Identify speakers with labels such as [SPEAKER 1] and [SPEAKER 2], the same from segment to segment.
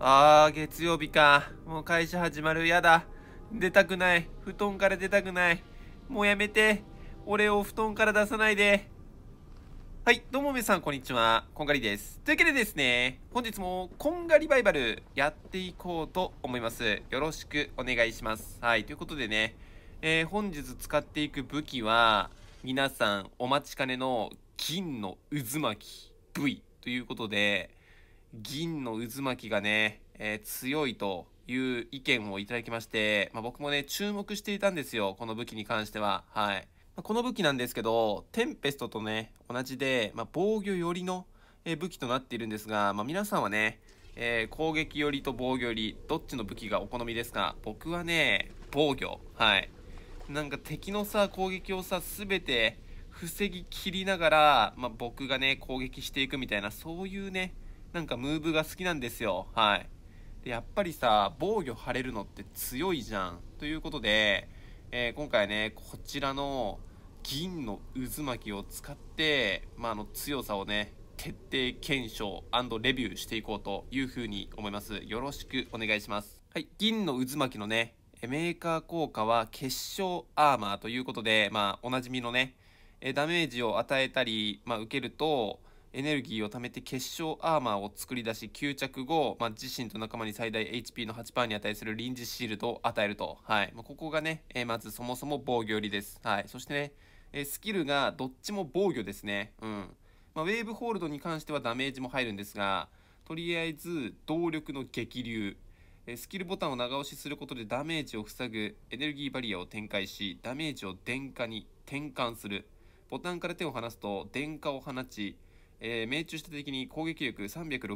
[SPEAKER 1] 月曜日か。もう会社始まる。やだ。出たくない。布団から出たくない。もうやめて。俺を布団から出さないで。はい、どうも皆さん、こんにちは。こんがりです。というわけでですね、本日もこんがりバイバルやっていこうと思います。よろしくお願いします。はい、ということでね、本日使っていく武器は、皆さんお待ちかねの銀の渦巻き V ということで、銀の渦巻きがね、強いという意見をいただきまして、僕もね、注目していたんですよ。この武器に関しては。はい。この武器なんですけど、テンペストとね、同じで、防御寄りの武器となっているんですが、皆さんはね、攻撃寄りと防御寄り、どっちの武器がお好みですか？僕はね、防御。はい。なんか敵のさ、攻撃をさ、すべて防ぎきりながら、僕がね、攻撃していくみたいな、そういうね、なんかムーブが好きなんですよ。はい。で、やっぱりさ、防御張れるのって強いじゃん。ということで、今回はね、こちらの銀の渦巻きを使って、強さをね、徹底検証&レビューしていこうというふうに思います。よろしくお願いします。はい、銀の渦巻きのね、メーカー効果は結晶アーマーということで、おなじみのね、ダメージを与えたり、受けると、エネルギーを貯めて結晶アーマーを作り出し、吸着後、自身と仲間に最大 HP の 8% に値する臨時シールドを与えると。はい。ここがね、まずそもそも防御寄りです。はい。そしてね、スキルがどっちも防御ですね。うん。ウェーブホールドに関してはダメージも入るんですが、とりあえず、動力の激流。スキルボタンを長押しすることでダメージを塞ぐエネルギーバリアを展開し、ダメージを電荷に転換する。ボタンから手を離すと電荷を放ち、命中した敵に攻撃力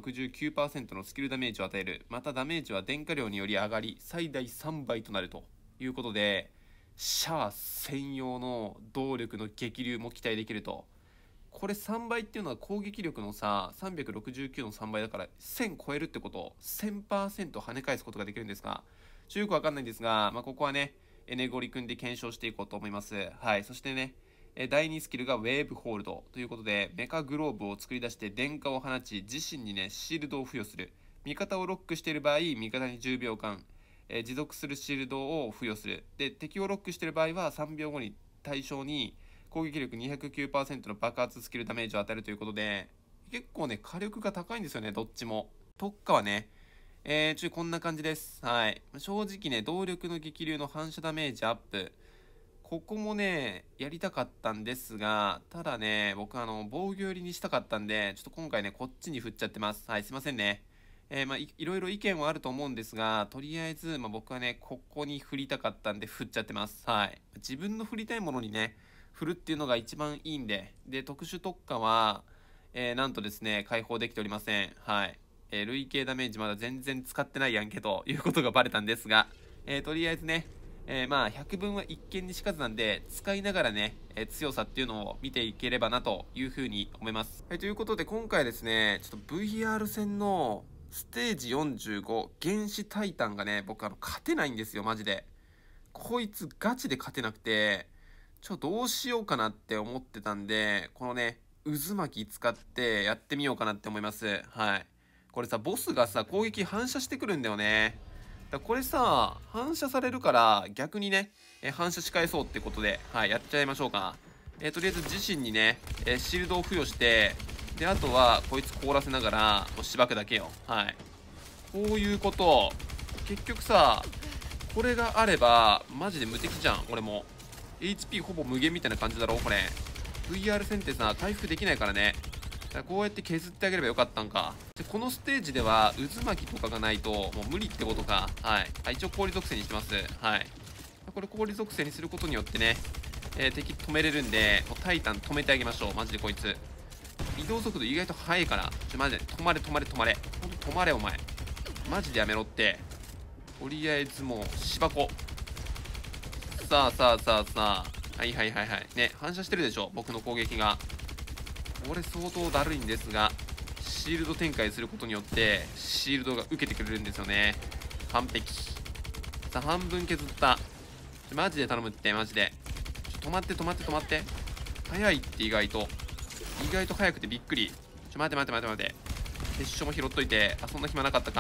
[SPEAKER 1] 369% のスキルダメージを与える。またダメージは電荷量により上がり最大3倍となるということで、シャア専用の動力の激流も期待できると。これ3倍っていうのは攻撃力のさ、369の3倍だから1000超えるってこと、1000% 跳ね返すことができるんですが、よくわかんないんですが、ここはね、エネゴリ組んで検証していこうと思います。はい。そしてね、第2スキルがウェーブホールドということで、メカグローブを作り出して電荷を放ち、自身にね、シールドを付与する。味方をロックしている場合、味方に10秒間、持続するシールドを付与する。で、敵をロックしている場合は3秒後に対象に攻撃力 209% の爆発スキルダメージを与えるということで、結構ね、火力が高いんですよね、どっちも。特化はね、こんな感じです。はい。正直ね、動力の激流の反射ダメージアップ。ここもね、やりたかったんですが、ただね、僕防御寄りにしたかったんで、ちょっと今回ね、こっちに振っちゃってます。はい、すいませんね。いろいろ意見はあると思うんですが、とりあえず、僕はね、ここに振りたかったんで、振っちゃってます。はい。自分の振りたいものにね、振るっていうのが一番いいんで、で、特殊特化は、なんとですね、解放できておりません。はい。累計ダメージまだ全然使ってないやんけということがバレたんですが、とりあえずね、百聞は一見にしかずなんで、使いながらね、強さっていうのを見ていければなというふうに思います。ということで今回ですね、ちょっと VR 戦のステージ45原始タイタンがね、僕勝てないんですよ、マジで。こいつガチで勝てなくて、どうしようかなって思ってたんで、このね、渦巻き使ってやってみようかなって思います。はい。これさ、ボスがさ、攻撃反射してくるんだよね。これさ、反射されるから逆にね、反射し返そうってことで、はい、やっちゃいましょうか。とりあえず自身にね、シールドを付与して、で、あとはこいつ凍らせながら、しばくだけよ。はい。こういうこと。結局さ、これがあれば、マジで無敵じゃん、俺も。HP ほぼ無限みたいな感じだろ、これ。VR 戦ってさ、回復できないからね。こうやって削ってあげればよかったんか。で、このステージでは渦巻きとかがないともう無理ってことか。はい。一応氷属性にしてます。はい。これ氷属性にすることによってね、敵止めれるんで、もうタイタン止めてあげましょう。マジでこいつ。移動速度意外と速いから。マジで止まれ止まれ止まれ。ほんと止まれお前。マジでやめろって。とりあえずもう、芝子。さあさあさあさあ。はいはいはいはい。ね、反射してるでしょ。僕の攻撃が。これ相当だるいんですが、シールド展開することによってシールドが受けてくれるんですよね。完璧。さあ半分削った。マジで頼むって。マジで止まって止まって止まって。早いって。意外と早くてびっくり。待て待て待て待て。決勝も拾っといて。そんな暇なかったか。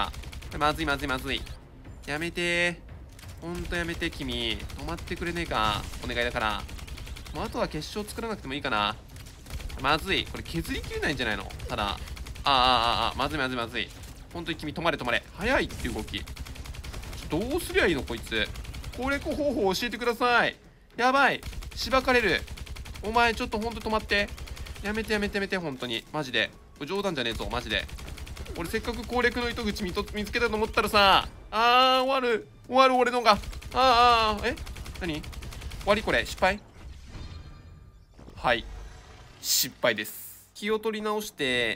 [SPEAKER 1] まずいまずいまずい。やめてー。ほんとやめて、君。止まってくれねえか。お願いだから。もうあとは決勝作らなくてもいいかな。まずい。これ削りきれないんじゃないの？ただ。まずいまずいまずい。ほんとに君止まれ止まれ。早いって動き。どうすりゃいいのこいつ。攻略方法教えてください。やばい。しばかれる。お前ちょっとほんと止まって。やめてやめてやめて、ほんとに。マジで。これ冗談じゃねえぞ、マジで。俺せっかく攻略の糸口見つけたと思ったらさ、終わる俺のが。何終わりこれ、失敗。はい。失敗です。気を取り直して、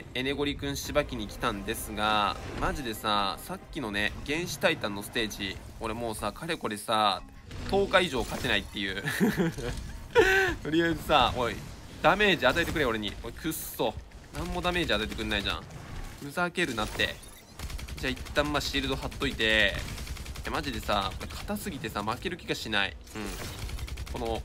[SPEAKER 1] エネゴリ君しばきに来たんですが、マジでさ、さっきのね、原始タイタンのステージ、俺もうさ、かれこれさ、10日以上勝てないっていう。とりあえずさ、おい、ダメージ与えてくれ、俺に。おい、くっそ。なんもダメージ与えてくんないじゃん。ふざけるなって。じゃあ一旦まあシールド貼っといて、マジでさ、これ硬すぎてさ、負ける気がしない。この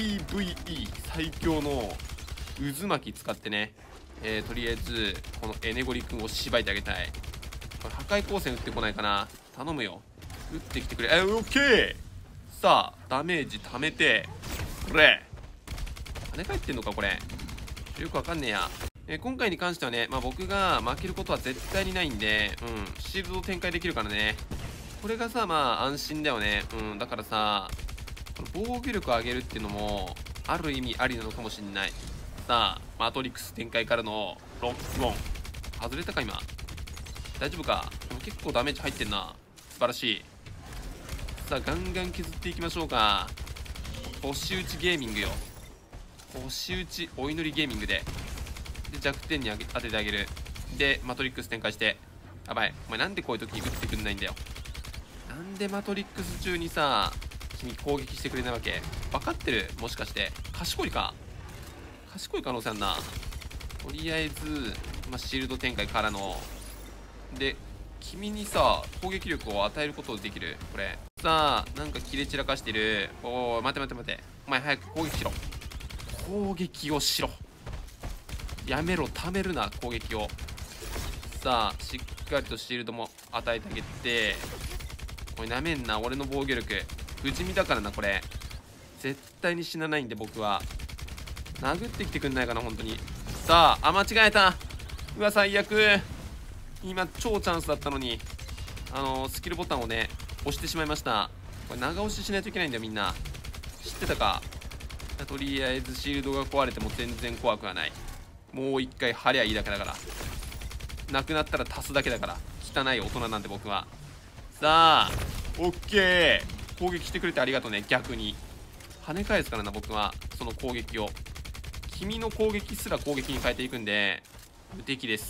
[SPEAKER 1] PVE 最強の渦巻き使ってね、とりあえずこのエネゴリ君を縛いてあげたい。これ破壊光線打ってこないかな。頼むよ。打ってきてくれ。オッケー。さあダメージ貯めて、これ跳ね返ってんのかこれ。よくわかんねえや。今回に関してはね、僕が負けることは絶対にないんで、シールド展開できるからね。これがさ、安心だよね。だからさ、この防御力を上げるっていうのも、ある意味ありなのかもしんない。さあ、マトリックス展開からのロックオン。外れたか今。大丈夫か？でも結構ダメージ入ってんな。素晴らしい。さあ、ガンガン削っていきましょうか。星打ちゲーミングよ。星打ちお祈りゲーミングで。で弱点に当ててあげる。でマトリックス展開して。やばい、お前なんでこういう時に打ってくんないんだよ。なんでマトリックス中にさ君攻撃してくれないわけ。分かってる？もしかして賢いか？賢い可能性あんな。とりあえず、シールド展開からので君にさ攻撃力を与えることできる。これさあなんか切れ散らかしてる。おい待て待て待て、お前早く攻撃しろ。攻撃をしろ。やめろ、貯めるな攻撃を。さあしっかりとシールドも与えてあげて。おいなめんな俺の防御力。不死身だからなこれ。絶対に死なないんで僕は。殴ってきてくんないかな本当に。さあ間違えた。うわ最悪。今超チャンスだったのにスキルボタンをね押してしまいました。これ長押ししないといけないんだよみんな。知ってたか？とりあえずシールドが壊れても全然怖くはない。もう一回貼りゃいいだけだから。なくなったら足すだけだから。汚い大人なんで僕は。さあオッケー。攻撃してくれてありがとうね。逆に跳ね返すからな僕はその攻撃を。君の攻撃すら攻撃に変えていくんで無敵です。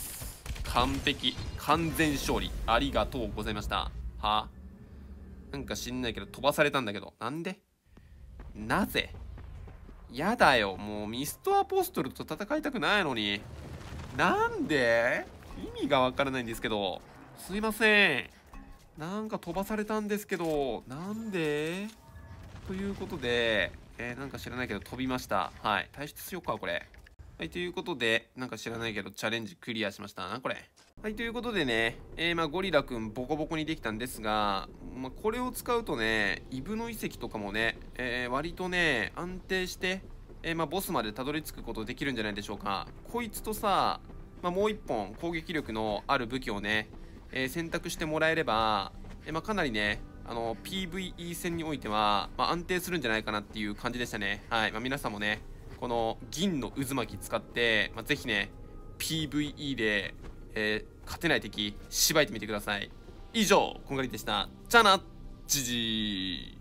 [SPEAKER 1] 完璧完全勝利ありがとうございました。なんか知んないけど飛ばされたんだけど、なんで？なぜ？やだよ、もうミストアポストルと戦いたくないのに。なんで？意味がわからないんですけど。すいません。なんか飛ばされたんですけど、なんで？ということで、なんか知らないけど飛びました。はい。退出しようか、これ。はい、ということで、なんか知らないけどチャレンジクリアしましたな、これ。はい、ということでね、ゴリラくんボコボコにできたんですが、これを使うとね、イブの遺跡とかもね、割とね、安定して、ボスまでたどり着くことできるんじゃないでしょうか。こいつとさ、もう一本攻撃力のある武器をね、選択してもらえれば、かなりね、PVE 戦においては、安定するんじゃないかなっていう感じでしたね。はい。皆さんもね、この銀の渦巻き使って、ぜひね、PVE で、勝てない敵、しばいてみてください。以上、こんがりでした。じゃあな、じじー。